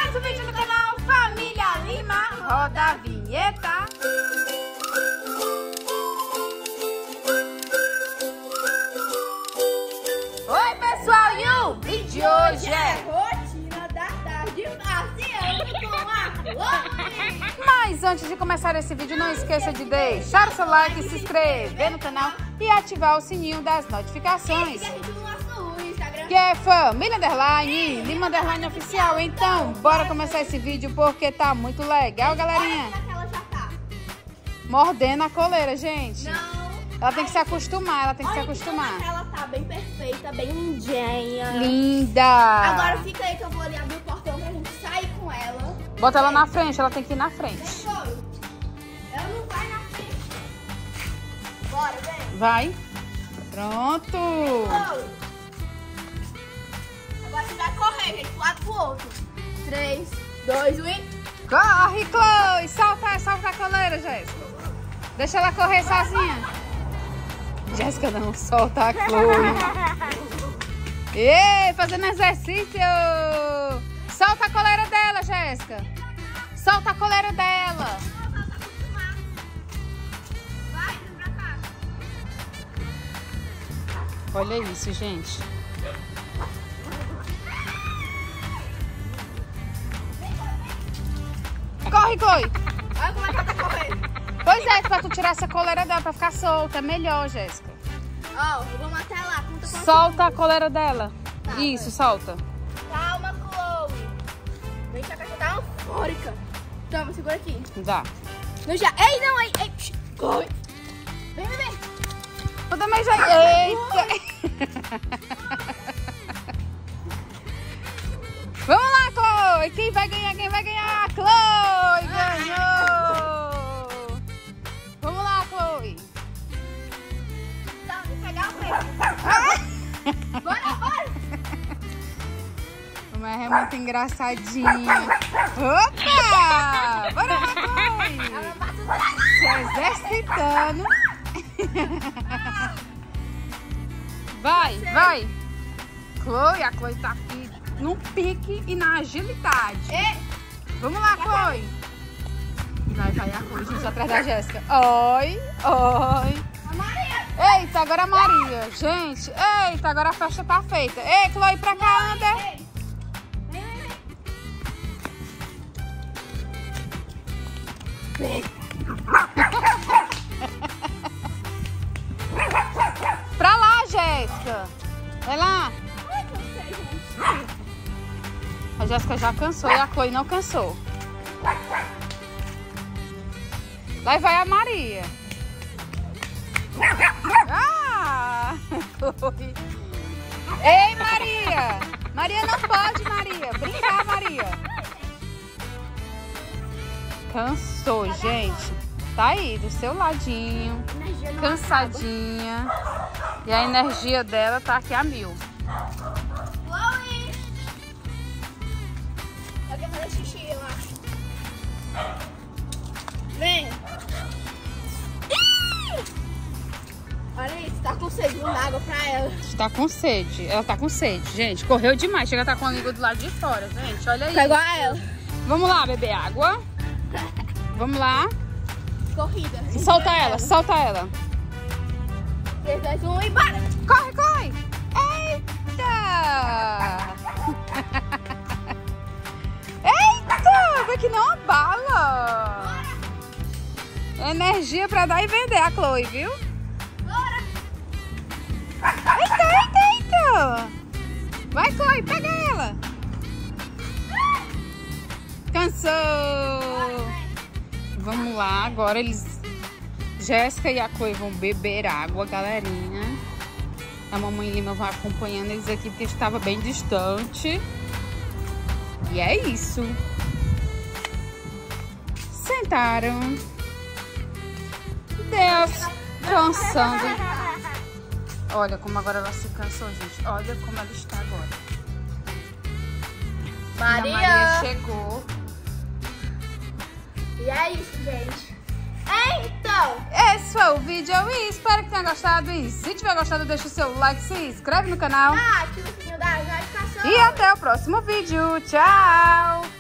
mais um vídeo do canal Família Lima. Roda a vinheta. Oi pessoal, e o vídeo de hoje é rotina da tarde passeando com a Chloe. Mas antes de começar esse vídeo, não esqueça de deixar o seu like, se inscrever no canal e ativar o sininho das notificações. E a gente no nosso Instagram, Que é Família Underline, Lima Underline Oficial. Então, bora começar esse vídeo porque tá muito legal, galerinha. olha como é que ela já tá. Mordendo a coleira, gente. Não. Ela tem que se acostumar, ela tem que se Olha como acostumar. ela tá bem perfeita, bem lindinha. Linda! Agora fica aí que eu vou ali abrir o portão pra gente sair com ela. Bota ela na frente, ela tem que ir na frente. Chloe, ela não vai na frente. Bora, vem. Vai. Pronto. Chloe. Agora você vai correr, gente, pro lado pro outro. 3, 2, 1 e... Corre, Chloe! Solta a coleira, Jéssica. Deixa ela correr sozinha. Jéssica não solta a Chloe. Ei, fazendo exercício. Solta a coleira dela, Jéssica. Solta a coleira dela. Vai, vem pra cá. Olha isso, gente. Corre, Chloe. Olha como é que ela tá correndo. Pois é, pra tu tirar essa coleira dela pra ficar solta. É melhor, Jéssica. Ó, vamos até lá. Conta quantos Solta a coleira dela. Tá, Isso, solta. Calma, Chloe. Vem cá, que você tá eufórica. Toma, segura aqui. Dá. Não já. Ei, não, ei. Psh, Chloe. Vem, vem, vem. Eu também já... Eita! Vamos lá, Chloe! Quem vai ganhar? Quem vai ganhar? Chloe ganhou! Vamos lá, Chloe! Tá, vou pegar a frente. Bora, bora. Mas é muito engraçadinha. Opa! Bora lá, Chloe! Ela passa Se exercitando. Vai, vai! Chloe, a Chloe tá aqui no pique e na agilidade. Ei, Vamos lá, Chloe! Vai a Chloe, gente, atrás da Jéssica. Oi, oi. a Maria. Eita, agora a Maria. Gente, eita, agora a festa tá feita. Ei, Chloe, pra cá, anda. Ei. Vem, vem, vem. Pra lá, Jéssica. Vai lá. Ai, cansei, gente. A Jéssica já cansou e a Chloe não cansou. Lá vai a Maria. Ah! Chloe. Ei, Maria! Maria não pode, Maria. Brincar, Maria. Cansou, gente. Tá aí, do seu ladinho. Energia não Cansadinha. E a energia dela tá aqui a 1000. acaba. Chloe. Eu quero fazer xixi, eu acho. Vem. Ih! Olha isso, tá com sede, não dá água pra ela. Tá com sede. Ela tá com sede, gente. Correu demais. Chega a tá com a língua do lado de fora, gente. Olha aí. Tá igual a ela. Vamos lá, beber água. Vamos lá. Corrida. Solta ela, solta ela. 3, 2, 1 e bora! Corre, corre. Eita! Eita! Vê que não abala. Energia pra dar e vender a Chloe, viu? Bora! Eita! Vai, Chloe, pega ela. Cansou. Vamos lá, agora Jéssica e a Chloe vão beber água, galerinha. A mamãe Lima vai acompanhando eles aqui porque estava bem distante. E é isso. Sentaram. Deus, cansando. Olha como agora ela se cansou, gente. Olha como ela está agora. A Maria chegou. E é isso, gente. Então, Esse foi o vídeo e espero que tenha gostado. E se tiver gostado, deixa o seu like, se inscreve no canal. ativa o sininho da notificação. E até o próximo vídeo. Tchau!